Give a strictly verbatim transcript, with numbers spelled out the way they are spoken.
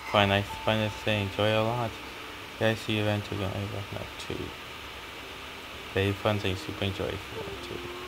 Fine, I find this thing enjoy a lot. Yeah, I see event again. I love that too. Very fun thing, super enjoy if you want to.